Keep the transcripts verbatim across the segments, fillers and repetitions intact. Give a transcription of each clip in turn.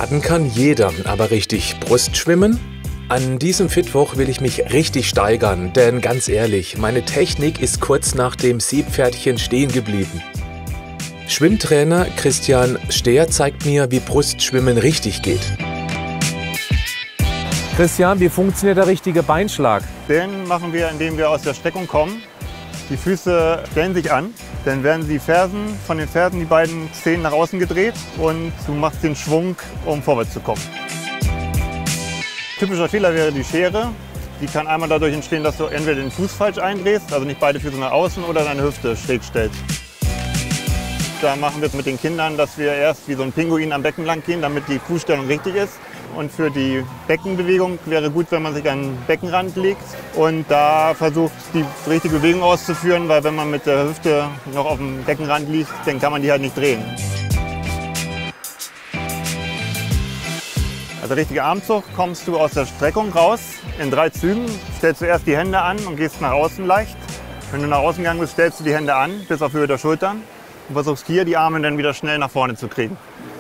Baden kann jeder, aber richtig Brustschwimmen? An diesem Mittwoch will ich mich richtig steigern, denn ganz ehrlich, meine Technik ist kurz nach dem Seepferdchen stehen geblieben. Schwimmtrainer Christian Stehr zeigt mir, wie Brustschwimmen richtig geht. Christian, wie funktioniert der richtige Beinschlag? Den machen wir, indem wir aus der Streckung kommen. Die Füße stellen sich an, dann werden die Fersen, von den Fersen die beiden Zehen nach außen gedreht und du machst den Schwung, um vorwärts zu kommen. Typischer Fehler wäre die Schere. Die kann einmal dadurch entstehen, dass du entweder den Fuß falsch eindrehst, also nicht beide Füße nach außen, oder deine Hüfte schräg stellst. Da machen wir es mit den Kindern, dass wir erst wie so ein Pinguin am Becken lang gehen, damit die Fußstellung richtig ist. Und für die Beckenbewegung wäre gut, wenn man sich an den Beckenrand legt und da versucht, die richtige Bewegung auszuführen, weil wenn man mit der Hüfte noch auf dem Beckenrand liegt, dann kann man die halt nicht drehen. Also richtiger Armzug kommst du aus der Streckung raus in drei Zügen. Stellst du erst die Hände an und gehst nach außen leicht. Wenn du nach außen gegangen bist, stellst du die Hände an bis auf Höhe der Schultern und versuchst hier die Arme dann wieder schnell nach vorne zu kriegen.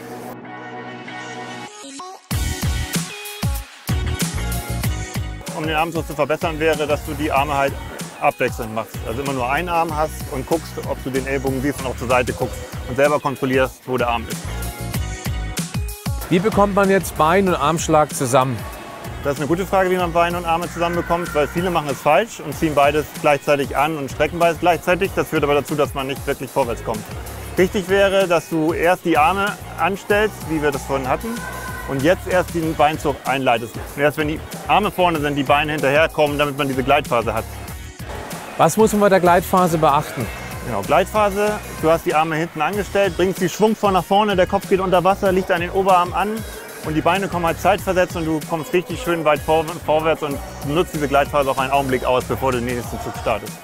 Um den Armzug zu verbessern, wäre, dass du die Arme halt abwechselnd machst. Also immer nur einen Arm hast und guckst, ob du den Ellbogen siehst und auch zur Seite guckst und selber kontrollierst, wo der Arm ist. Wie bekommt man jetzt Bein- und Armschlag zusammen? Das ist eine gute Frage, wie man Beine und Arme zusammenbekommt, weil viele machen es falsch und ziehen beides gleichzeitig an und strecken beides gleichzeitig. Das führt aber dazu, dass man nicht wirklich vorwärts kommt. Wichtig wäre, dass du erst die Arme anstellst, wie wir das vorhin hatten, und jetzt erst den Beinzug einleitest. Und erst wenn die Arme vorne sind, die Beine hinterherkommen, damit man diese Gleitphase hat. Was muss man bei der Gleitphase beachten? Genau, Gleitphase, du hast die Arme hinten angestellt, bringst die schwungvoll nach vorne, der Kopf geht unter Wasser, liegt an den Oberarm an und die Beine kommen halt zeitversetzt und du kommst richtig schön weit vor, vorwärts und nutzt diese Gleitphase auch einen Augenblick aus, bevor du den nächsten Zug startest.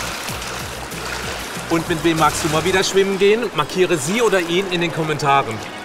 Und mit wem magst du mal wieder schwimmen gehen? Markiere sie oder ihn in den Kommentaren.